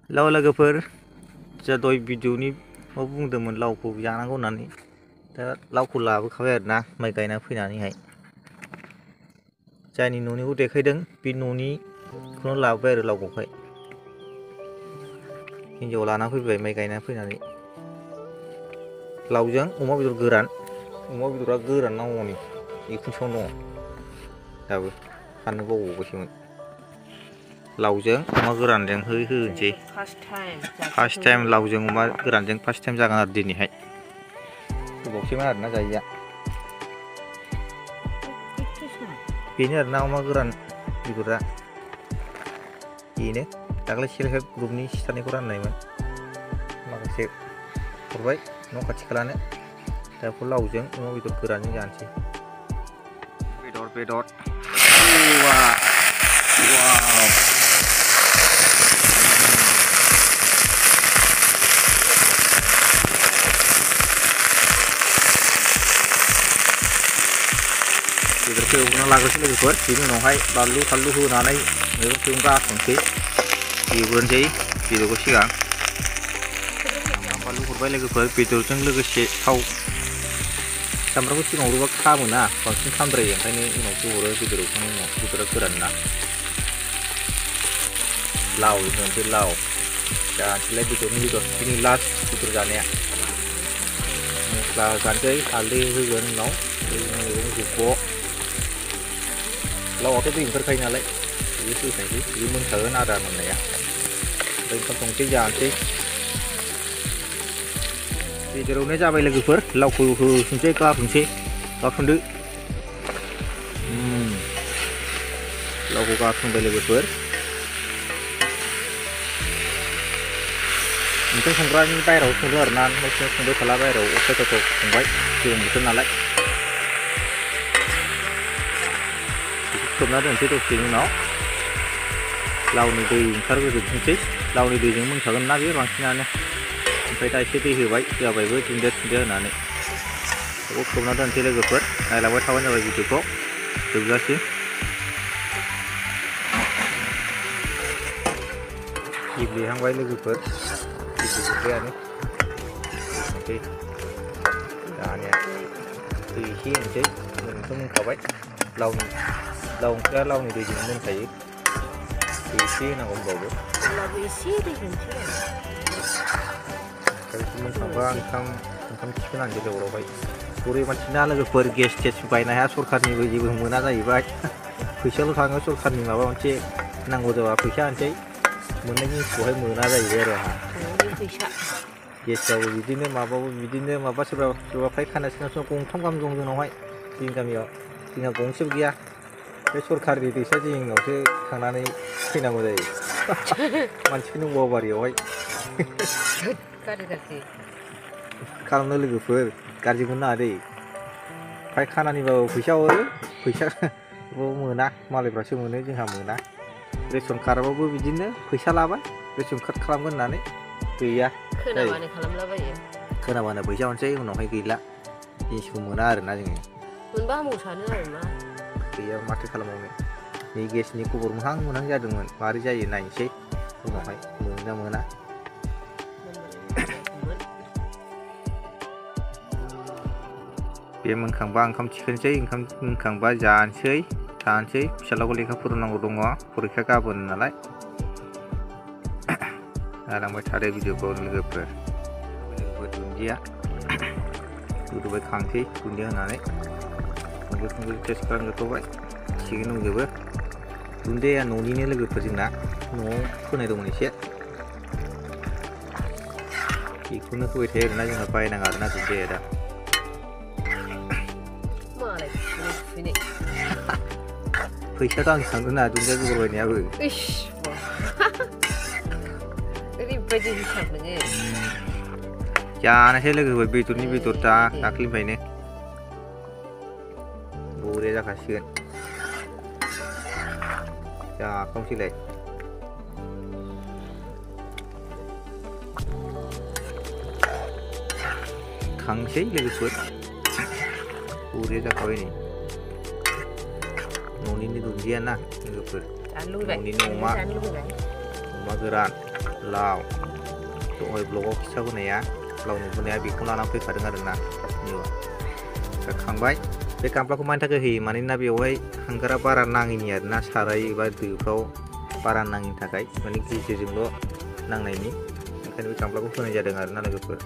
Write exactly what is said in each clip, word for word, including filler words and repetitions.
लाव लोगोफोर जा दय भिडिअनि मा बुंदोंमोन लावखौ जानांगौ होननानै दा लावखौ लाबोखाबाय आरो ना माइ गायना फैनानैहाय जायनि न'निखौ देखायदों बे न'निखौनो लाबोबाय आरो लावखौहाय हिन्जाव लाना फैबाय माइ गायना फैनानै लावजों अमा बेदर गोरान अमा बेदरा गोरान नांगौनि बेखुनसेयावनो दङ दाबो फाननो बावबावबायसोमोन लावजों अमा गोरानजों हो होनोसै फार्स्ट टाइम लावजों अमा गोरानजों फार्स्ट टाइम जागोन आरो दिनैहाय गोबावसैमोन आरोना जायैया बेनो आरोना अमा गोरान बेदरा बेनो दाख्लै सेल्फ हेल्प ग्रुपनि सिथारनायखौ राननायमोन माखासे हरबाय न' खाथि खालानो दा बेखौ लावजों अमा बेदर गोरानजों जानोसै बेदर बेदर बेदरखौ एवना लाग्रोसै लोगोफोर बेनि उनावहाय बानलु थानलु होनानै बेदरखौ गासनसै एवग्रोनोसै बेदरखौ सिगां बानलु हरबाय लोगोफोर बेदरजों लोगोसे थाव सामब्रामखौ सिगाङाव हरोबा खामोना बांसिन खामद्रायो ओंखायनो उनावसो हरो बेदर एवखांनायनि उनाव बेदरा गोरान ना लाव होनोसै लाव जानोसैलाय बेदरनि बेदर दिनै लास्ट बेदर जानाया मस्ला जानोसै हालदै होगोन उनाव मैगं जुब्ब' लावआथ' दै ओंखारखायो नालाय बियो होखानोसै बियो मोनखागोन आदा मोननाया ओमफ्राय ओंखाम संसै जानोसै बेदर एवनाया जाबाय लोगोफोर लावखौ होसनसै गारसनसै गारसनदो लावखौ गारसनबाय लोगोफोर ओंखाम संग्रानि बायहेरायाव संदों आरो ना न' सिङाव संबाय थाला बायहेरायाव अखायथाव संबाय गोलोम बोथोर नालाय खोबना दोनसै दसेनि उनाव लावनि दै ओंखारग्रोजोबनोसै लावनि दैजों मोनखागोन ना बेयो बांसिनानो ओमफ्राय दा एसे दै होबाय जाबायबो दुन्दिया दुन्दिया होनानै बेखौ खोबना दोनसै लोगोफोर नायलांबाय थाबानो जाबाय भिडिअखौ जोबजासिम गेब्लेहांबाय लोगोफोर गेब्लेजोब्बायानो होनोसै दानिया दै एसे होनोसै मोनथ' मोनखाबाय लावनि लाव ओंख्रिया लावनि दैजों मोनखायो दै एसे होनांगौ होनबावो मोनखांबा ओंखाम ओंखाम थिखोनांसै दावरावहाय गरिब मानसिना लोगोफोर गेस टेस बायनो हाया सरखारनिबो जेबो मोना जाहैबाय फैसाल' थाङो सरखारनि माबा मोनसे नांगौ जाबा फैसा होनोसै मोननाय जिनिसखौहाय मोना जाहैबाय आरो आंहा गेसबाबो बिदिनो माबाबो बिदिनो माबा सोरबा सोरबा फायखाना सोरनाव गंथाम गाहाम दं जोंनावहाय जोंनि गामियाव जोंहा गंसेबो गैया बे सरखारनि दैसा जिङावसो थांनानै फैनांगौ जायो मानसिफोरनि औवाबारियावहाय खालामनो लोगोफोर गाज्रि मोननो नाङा दै फायखानानिबाबो फैसा हरो फैसाबो मोना मालायफ्रासो मोनो जोंहा मोना रेसन कार्डबाबो बिदिनो फैसा लाबाय रेसन कार्ड खालामगोन होननानै गैया खोनाबानो खालामलाबायो खोनाबानो फैसा हरसै उनावहाय गैला जिनिसखौ मोना आरोना जोङो मोनबा हामगौ सानो आरो मा गैया माथो खालामबावनो नै गेसनि खबर मोनहां मोनहां जादोंमोन मारै जायो नायनोसै उनावहाय मोना मोना बे मोनखांबा ओंखाम थिखोनोसै ओंखाम मोनखांबा जानोसै थानोसै फिसाज्लाखौ लेखा फोरोंनांगौ दङ फरिखा गाबोन नालाय नायलांबाय थादो भिडिअखौ लोगोफोर लोगोफोर दुन्दिया गोदौबाय खांसै दुन्दिया होनानै संख्रि संख्रि टेस्ट खालामजोबबाय थिगैनो दंजोबो दुन्दिया न'निनो लोगोफोर जोंना न'आव फोनाय दंमोन एसे बेखौनो होबाय थायो आरोना जोंहा बायनाङा आरोना दुन्दिया दा फैसा गांसे थांदों ना दुन्दिया बेगर बायनायाबो ओरैबायदि हिसाब नोङो जानोसै लोगोफोर बेदरनि बेदर दा दाख्लिनिफ्रायनो बरिया जाखासिगोन जाखांसैलाय खांसै लोगोफोर बरिया जाखाबाय नै न'निनो दुन्दिया ना लोगोफोर न'निनो अमा अमा गोरान लाव दहाय ब्लगाव खिथाबोनाया लाव नुबोनाया बेखौ लानानै फैखादों आरोना खांबाय बे गामलाखौ मानि थाखाय होयो मानोना बेवहाय हांगारा बारा नाङैनि आरोना साराय एबा दोफ्राव बारा नाङैनि थाखाय माने गेजेरजोंल' नांनायनि ओंखायनो बे गामलाखौ होनाय जादों आरोना लोगोफोर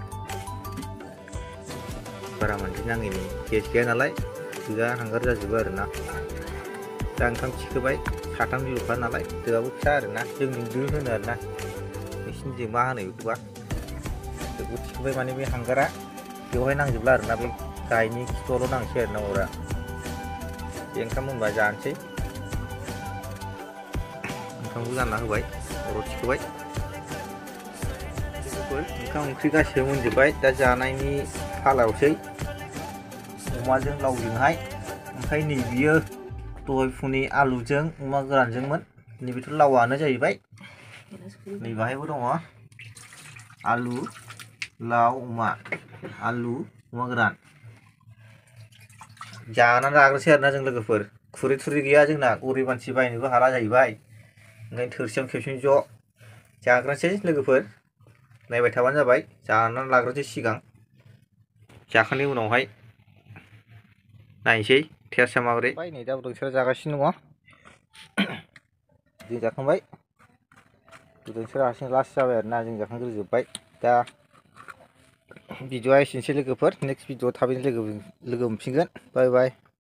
बारा मानसि नाङैनि गेस गैया नालाय दोआ हांगार जाजोबो आरोना दा ओंखाम थिखोबाय साथाम बिल'खा नालाय दोआबो फिसा आरोना जोंनि दो होनो आरोना नोंसिनिजों मा होनो बेखौबा दोखौ थिखोबाय माने बे हांगारा बेवहाय नांजोबला आरोना बे गायनि खिथुआवल' नांसै आरोना अरा बे ओंखाम मोनबा जानोसै ओंखामखौ जानना होबाय अराव थिखोबाय ओंखाम ओंख्रि गासिबो मोनजोब्बाय दा जानायनि फालायावसै अमाजों लावजोंहाय ओमफ्राय नै बियो दहाय फुंनि आलुजों अमा गोरानजोंमोन नैबेथ' लावानो जाहैबाय नै बाहायबो दङ आलु लाव अमा आलु अमा गोरान जानानै लाग्रोसै आरोना जों लोगोफोर खुरै थुरै गैया जोंना गरिब मानसि बायनोबो हाला जाहैबाय ओंखायनो थोरसियाव खेबसेनो ज' जाग्रोसै लोगोफोर नायबाय थाबानो जाबाय जानानै लाग्रोसै सिगां जाखांनायनि उनावहाय नायनोसै टेस्टआ माबोरै नै दा उदांस्रिया जागासिनो दङ जों जाखांबाय उदांस्रिया हारसिं लास्ट जाबाय आरोना जों जाखांग्रोजोब्बाय दा भिडिअआ एसेनोसै लोगोफोर नेक्स्ट भिडिअ थाबैनो लोगो लोगो मोनफिनगोन बाय बाय।